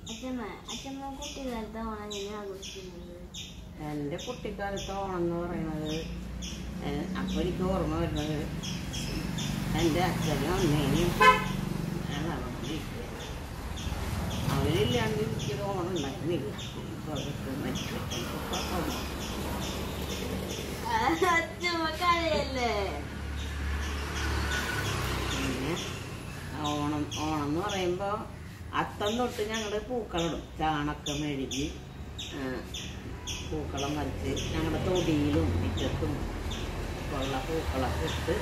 എൻ്റെ കുട്ടിക്കാലത്ത് ഓണം എന്ന് പറയുന്നത് അപ്പോൾ എനിക്ക് ഓർമ്മ വരുന്നത് എൻ്റെ അച്ഛനും അമ്മേനെയും അവരില്ലാണ്ട് എനിക്കൊരു ഓണം ഉണ്ടായിരുന്നില്ല. പിന്നെ ഓണം എന്ന് പറയുമ്പോൾ അത്തം തൊട്ട് ഞങ്ങൾ പൂക്കളിടും. ചാണകം മെഴുകി പൂക്കളം വരച്ച് ഞങ്ങളുടെ തൊടിയിലും മുറ്റത്തും ഉള്ള പൂക്കളൊക്കെ ഇട്ട്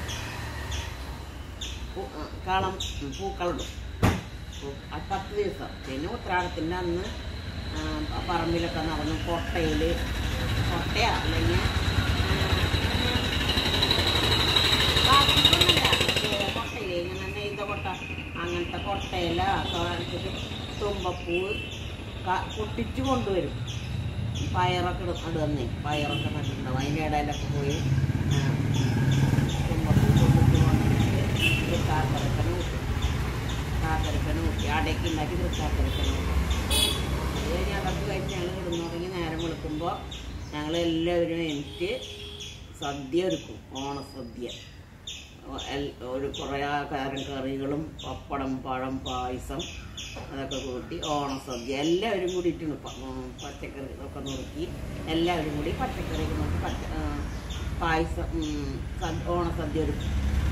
പൂക്കളിടും. 10 ദിവസം. പിന്നെ ഉത്രാടത്തിൻ്റെ അന്ന് പറമ്പിലൊക്കെ നടന്ന് കൊട്ടയോ അല്ലെങ്കിൽ കൊട്ടയിൽ ഇങ്ങനെ നെയ്ത കൊട്ട അങ്ങനത്തെ കൊട്ടയില തുറച്ചിട്ട് തുമ്പപ്പൂ പൊട്ടിച്ചു കൊണ്ടുവരും. പയറൊക്കെ ഇടുന്നേ, പയറൊക്കെ നട്ടിട്ടുണ്ടാവും. അതിൻ്റെ ഇടയിലൊക്കെ പോയി തുമ്പപ്പൂ പൊട്ടിച്ചു കൊണ്ടുവന്നിട്ട് കാക്കരക്കനെ ഊട്ടി അടയ്ക്ക് ഉണ്ടാക്കി കാക്കരക്കനെ ഊട്ടും. അത് കഴിഞ്ഞ് അതൊക്കെ കഴിച്ച് ഞങ്ങൾ കിടന്നുറങ്ങി നേരം വെളുക്കുമ്പോൾ ഞങ്ങളെല്ലാവരും എനിക്ക് സദ്യ ഒരുക്കും. ഓണസദ്യ. ഒരു കുറേ കറികളും പപ്പടം, പഴം, പായസം അതൊക്കെ കൂട്ടി ഓണസദ്യ എല്ലാവരും കൂടിയിട്ടാണ്. പച്ചക്കറികളൊക്കെ നുറുക്കി എല്ലാവരും കൂടി പച്ചക്കറിയൊക്കെ നോക്കി പായസം ഓണസദ്യ ഒരുക്കും.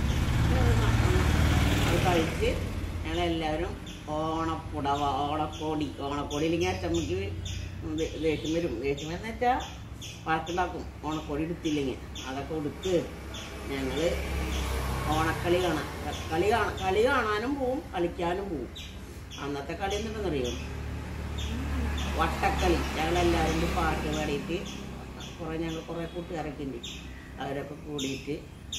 അത് കഴിച്ച് ഞങ്ങളെല്ലാവരും ഓണപ്പുടവ, ഓണക്കോടി ഇല്ലെങ്കിൽ അച്ചമ്മയ്ക്ക് ദേഷ്യം വരും. ദേഷ്യം എന്ന് വെച്ചാൽ വഴക്കുണ്ടാക്കും. ഓണക്കോടി എടുത്തില്ലെങ്കിൽ അതൊക്കെ എടുത്ത് ഞങ്ങൾ ഓണക്കളി കളി കാണാനും പോവും, കളിക്കാനും പോവും. അന്നത്തെ കളി എന്തുണ്ടെന്നറിയോ? വട്ടക്കളി. ഞങ്ങളെല്ലാവരും കൂടി പാട്ട് പാടിയിട്ട് ഞങ്ങൾ കുറേ കൂട്ടുകാരൊക്കെ ഉണ്ട്. അവരൊക്കെ കൂടിയിട്ട്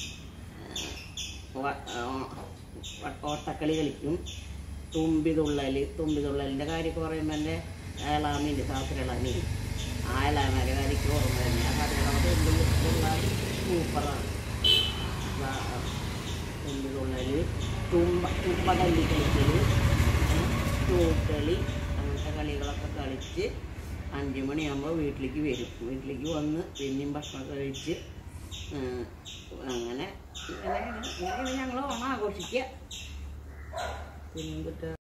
ഓട്ടക്കളി കളിക്കും. തുമ്പിതുള്ളലിൻ്റെ കാര്യമൊക്കെ പറയുമ്പോൾ എൻ്റെ ഏളാമിൻ്റെ സാത്തിരളാമി ആ ഏളാമാരുടെ കാര്യമൊക്കെ ഓർമ്മ തന്നെ. ആ കഥകളൊക്കെ സൂപ്പറാണ്. തുമ്പിതുള്ളൽ, തുമ്പ തല്ലി കളിക്കൽ, ചൂട്ടളി അങ്ങനത്തെ കളികളൊക്കെ കളിച്ച് 5 മണിയാകുമ്പോൾ വീട്ടിലേക്ക് വരും. വീട്ടിലേക്ക് വന്ന് പിന്നെയും ഭക്ഷണമൊക്കെ കഴിച്ച് അങ്ങനെ ഞങ്ങൾ ഓണം ആഘോഷിക്കുക. പിന്നെ